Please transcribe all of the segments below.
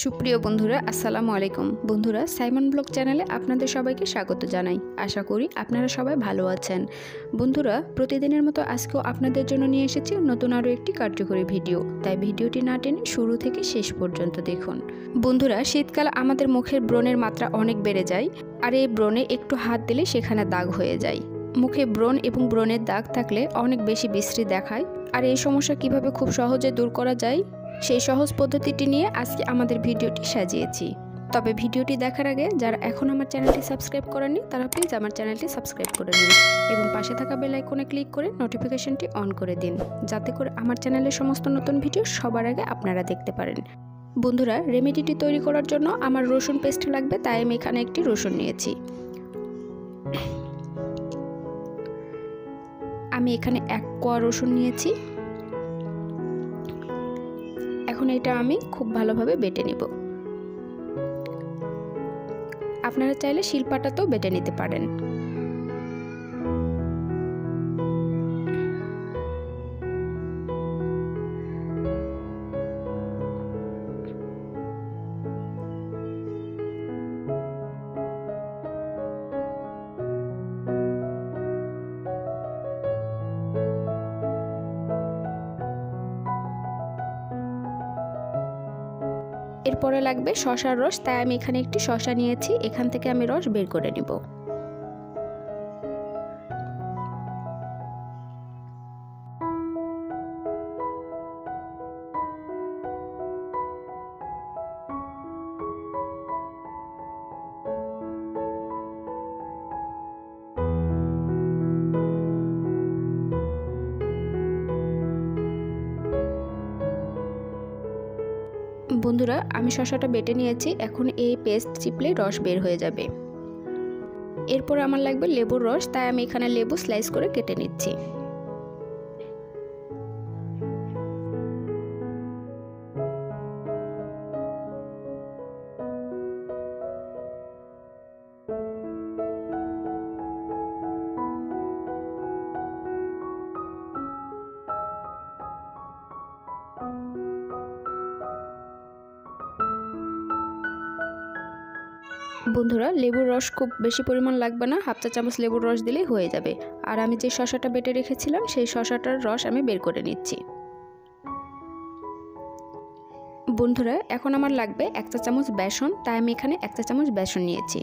সুপ্রিয় বন্ধুরা আসসালামু আলাইকুম। বন্ধুরা সাইমন ব্লগ চ্যানেলে আপনাদের সবাইকে স্বাগত জানাই। আশা করি আপনারা সবাই ভালো আছেন। বন্ধুরা প্রতিদিনের মতো আজকেও আপনাদের জন্য নিয়ে এসেছি নতুন আরও একটি কার্যকরী ভিডিও, তাই ভিডিওটি না টেনে শুরু থেকে শেষ পর্যন্ত দেখুন। বন্ধুরা শীতকাল আমাদের মুখের ব্রণের মাত্রা অনেক বেড়ে যায়, আর এই ব্রণে একটু হাত দিলে সেখানে দাগ হয়ে যায়। মুখে ব্রণ এবং ব্রণের দাগ থাকলে অনেক বেশি বিশ্রী দেখায়, আর এই সমস্যা কিভাবে খুব সহজে দূর করা যায় সেই সহজ পদ্ধতিটি নিয়ে আজকে আমাদের ভিডিওটি সাজিয়েছি। তবে ভিডিওটি দেখার আগে যারা এখন আমার চ্যানেলটি সাবস্ক্রাইব করেননি তারা প্লিজ আমার চ্যানেলটি সাবস্ক্রাইব করে নিন এবং পাশে থাকা বেল আইকনে ক্লিক করে নোটিফিকেশনটি অন করে দিন, যাতে করে আমার চ্যানেলের সমস্ত নতুন ভিডিও সবার আগে আপনারা দেখতে পারেন। বন্ধুরা রেমেডিটি তৈরি করার জন্য আমার রসুন পেস্ট লাগবে, তাই আমি এখানে একটি রসুন নিয়েছি। আমি এখানে 1 কোয়া রসুন নিয়েছি। এখন এটা আমি খুব ভালোভাবে বেটে নিব। আপনারা চাইলে শিলপাটাতেও বেটে নিতে পারেন। এরপরে লাগবে শসার রস, তাই আমি এখানে একটি শসা নিয়েছি। এখান থেকে আমি রস বের করে নিব। বন্ধুরা আমি শসাটা বেটে নিয়েছি। এখন এই পেস্ট চিপলে রস বের হয়ে যাবে। এরপর আমার লাগবে লেবুর রস, তাই আমি এখানে লেবু স্লাইস করে কেটে নিচ্ছি। বন্ধুরা লেবুর রস খুব বেশি পরিমাণ লাগবে না, 1/2 চা চামচ লেবুর রস দিলেই হয়ে যাবে। আর আমি যে শসাটা বেটে রেখেছিলাম সেই শসাটার রস আমি বের করে নিচ্ছি। বন্ধুরা এখন আমার লাগবে 1 চা চামচ বেসন, তাই আমি এখানে 1 চা চামচ বেসন নিয়েছি।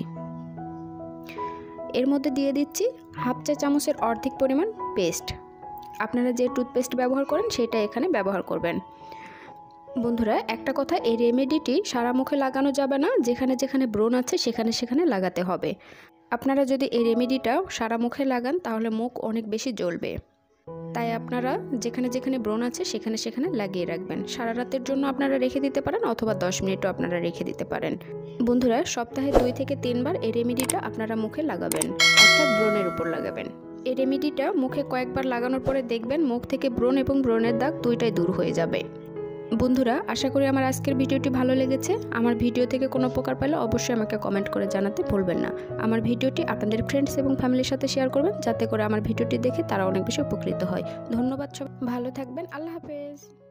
এর মধ্যে দিয়ে দিচ্ছি 1/2 চা চামচের অর্ধেক পরিমাণ পেস্ট। আপনারা যে টুথপেস্ট ব্যবহার করেন সেটা এখানে ব্যবহার করবেন। বন্ধুরা একটা কথা, এই রেমেডিটি সারা মুখে লাগানো যাবে না, যেখানে যেখানে ব্রণ আছে সেখানে সেখানে লাগাতে হবে। আপনারা যদি এই রেমেডিটা সারা মুখে লাগান তাহলে মুখ অনেক বেশি জ্বলবে, তাই আপনারা যেখানে যেখানে ব্রণ আছে সেখানে সেখানে লাগিয়ে রাখবেন। সারা রাতের জন্য আপনারা রেখে দিতে পারেন অথবা 10 মিনিটও আপনারা রেখে দিতে পারেন। বন্ধুরা সপ্তাহে 2 থেকে 3 বার এই রেমেডিটা আপনারা মুখে লাগাবেন, অর্থাৎ ব্রণের উপর লাগাবেন। এই রেমেডিটা মুখে কয়েকবার লাগানোর পরে দেখবেন মুখ থেকে ব্রণ এবং ব্রণের দাগ দুইটাই দূর হয়ে যাবে। বন্ধুরা আশা করি আমার আজকের ভিডিওটি ভালো লেগেছে। আমার ভিডিও থেকে কোনো উপকার পেলে অবশ্যই আমাকে কমেন্ট করে জানাতে ভুলবেন না। আমার ভিডিওটি আপনাদের ফ্রেন্ডস এবং ফ্যামিলির সাথে শেয়ার করবেন, যাতে করে আমার ভিডিওটি দেখে তারা অনেক বেশি উপকৃত হয়। ধন্যবাদ, সবাই ভালো থাকবেন। আল্লাহ হাফেজ।